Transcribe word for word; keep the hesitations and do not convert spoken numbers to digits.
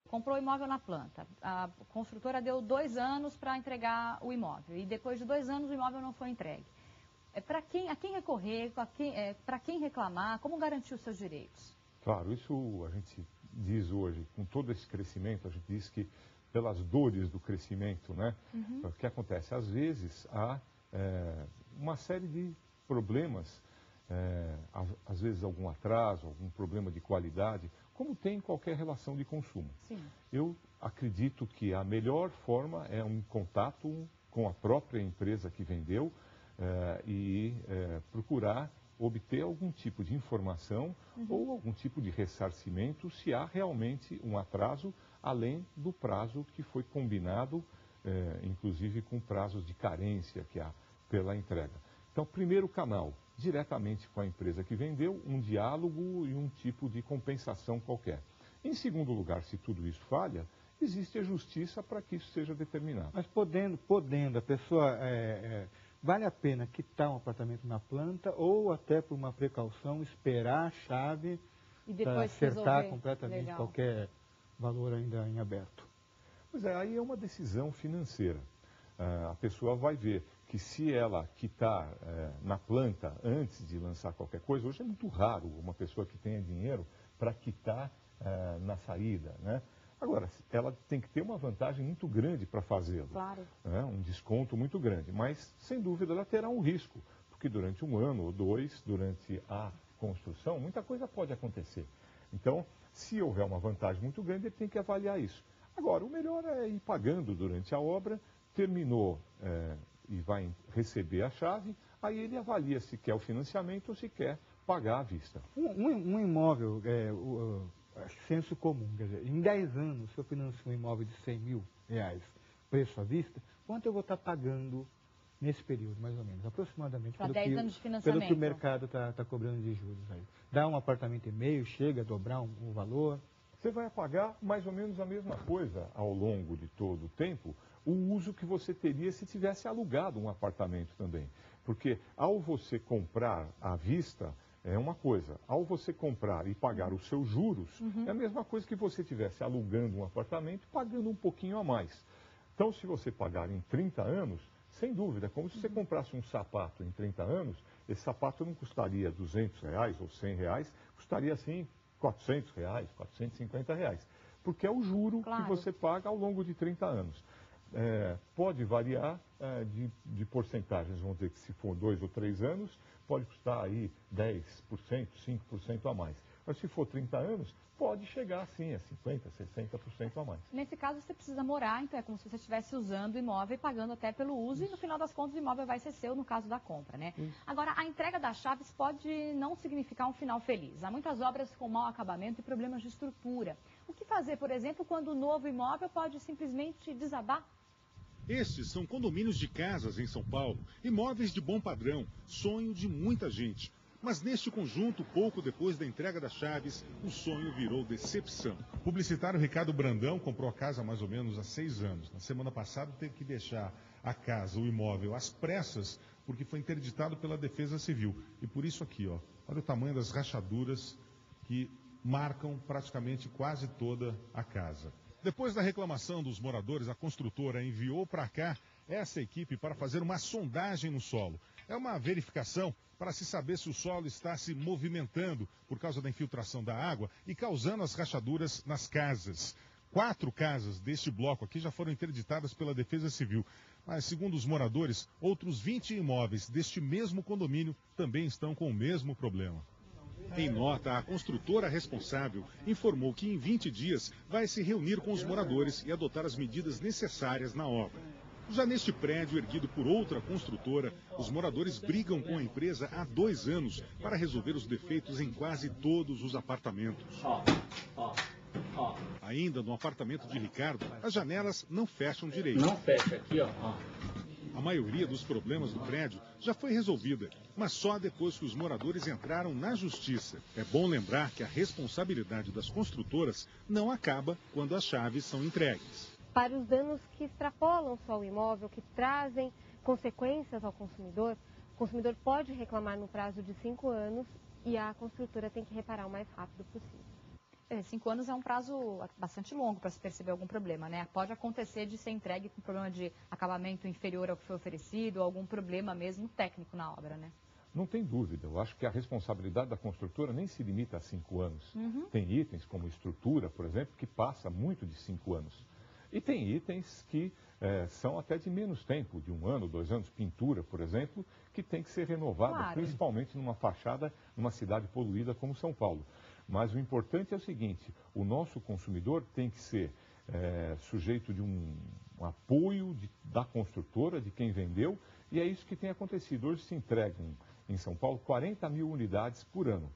comprou o imóvel na planta, a construtora deu dois anos para entregar o imóvel e depois de dois anos o imóvel não foi entregue. É para quem, a quem recorrer, é, para quem reclamar, como garantir os seus direitos? Claro, isso a gente diz hoje, com todo esse crescimento, a gente diz que pelas dores do crescimento, né? Uhum. O que acontece? Às vezes há é, uma série de problemas, é, às vezes algum atraso, algum problema de qualidade, como tem em qualquer relação de consumo. Sim. Eu acredito que a melhor forma é um contato com a própria empresa que vendeu é, e é, procurar obter algum tipo de informação uhum. ou algum tipo de ressarcimento se há realmente um atraso além do prazo que foi combinado, eh, inclusive com prazos de carência que há pela entrega. Então, primeiro canal, diretamente com a empresa que vendeu, um diálogo e um tipo de compensação qualquer. Em segundo lugar, se tudo isso falha, existe a justiça para que isso seja determinado. Mas podendo, podendo a pessoa, é, é, vale a pena quitar um apartamento na planta ou até por uma precaução esperar a chave para acertar completamente Legal. qualquer valor ainda em aberto? Pois é, aí é uma decisão financeira. Uh, a pessoa vai ver que se ela quitar uh, na planta antes de lançar qualquer coisa, hoje é muito raro uma pessoa que tenha dinheiro para quitar uh, na saída, né? Agora, ela tem que ter uma vantagem muito grande para fazê-lo. Claro. Né? Um desconto muito grande, mas sem dúvida ela terá um risco, porque durante um ano ou dois, durante a construção, muita coisa pode acontecer. Então, se houver uma vantagem muito grande, ele tem que avaliar isso. Agora, o melhor é ir pagando durante a obra, terminou é, e vai receber a chave, aí ele avalia se quer o financiamento ou se quer pagar à vista. Um, um, um imóvel, é, o, o, senso comum, quer dizer, em dez anos, se eu financio um imóvel de cem mil reais, preço à vista, quanto eu vou estar pagando nesse período, mais ou menos, aproximadamente, para pelo, dez que, anos de financiamento. pelo que o mercado está tá cobrando de juros aí. Dá um apartamento e meio, chega a dobrar um, um valor? Você vai pagar mais ou menos a mesma coisa ao longo de todo o tempo, o uso que você teria se tivesse alugado um apartamento também. Porque ao você comprar à vista, é uma coisa. Ao você comprar e pagar os seus juros, uhum. é a mesma coisa que você estivesse alugando um apartamento pagando um pouquinho a mais. Então, se você pagar em trinta anos, sem dúvida, como se você comprasse um sapato em trinta anos, esse sapato não custaria duzentos reais ou cem reais, custaria assim quatrocentos reais, quatrocentos e cinquenta reais. Porque é o juro claro. que você paga ao longo de trinta anos. É, pode variar é, de, de porcentagens, vamos dizer que se for dois ou três anos, pode custar aí dez por cento, cinco por cento a mais. Mas se for trinta anos, pode chegar sim a cinquenta por cento, sessenta por cento a mais. Nesse caso, você precisa morar, então é como se você estivesse usando o imóvel e pagando até pelo uso, Isso. e no final das contas o imóvel vai ser seu no caso da compra, né? Isso. Agora, a entrega das chaves pode não significar um final feliz. Há muitas obras com mau acabamento e problemas de estrutura. O que fazer, por exemplo, quando o novo imóvel pode simplesmente desabar? Estes são condomínios de casas em São Paulo, imóveis de bom padrão, sonho de muita gente. Mas neste conjunto, pouco depois da entrega das chaves, o sonho virou decepção. O publicitário Ricardo Brandão comprou a casa há mais ou menos há seis anos. Na semana passada teve que deixar a casa, o imóvel, às pressas, porque foi interditado pela Defesa Civil. E por isso aqui, ó, olha o tamanho das rachaduras que marcam praticamente quase toda a casa. Depois da reclamação dos moradores, a construtora enviou para cá essa equipe para fazer uma sondagem no solo. É uma verificação para se saber se o solo está se movimentando por causa da infiltração da água e causando as rachaduras nas casas. Quatro casas deste bloco aqui já foram interditadas pela Defesa Civil. Mas, segundo os moradores, outros vinte imóveis deste mesmo condomínio também estão com o mesmo problema. Em nota, a construtora responsável informou que em vinte dias vai se reunir com os moradores e adotar as medidas necessárias na obra. Já neste prédio erguido por outra construtora, os moradores brigam com a empresa há dois anos para resolver os defeitos em quase todos os apartamentos. Ainda no apartamento de Ricardo, as janelas não fecham direito. Não fecha aqui, ó. A maioria dos problemas do prédio já foi resolvida, mas só depois que os moradores entraram na justiça. É bom lembrar que a responsabilidade das construtoras não acaba quando as chaves são entregues. Para os danos que extrapolam só o imóvel, que trazem consequências ao consumidor, o consumidor pode reclamar no prazo de cinco anos e a construtora tem que reparar o mais rápido possível. É, cinco anos é um prazo bastante longo para se perceber algum problema, né? Pode acontecer de ser entregue com problema de acabamento inferior ao que foi oferecido, ou algum problema mesmo técnico na obra, né? Não tem dúvida. Eu acho que a responsabilidade da construtora nem se limita a cinco anos. Uhum. Tem itens como estrutura, por exemplo, que passa muito de cinco anos. E tem itens que é, são até de menos tempo, de um ano, dois anos, pintura, por exemplo, que tem que ser renovada, claro. Principalmente numa fachada, numa cidade poluída como São Paulo. Mas o importante é o seguinte, o nosso consumidor tem que ser é, sujeito de um, um apoio de, da construtora, de quem vendeu, e é isso que tem acontecido. Hoje se entregam em São Paulo quarenta mil unidades por ano.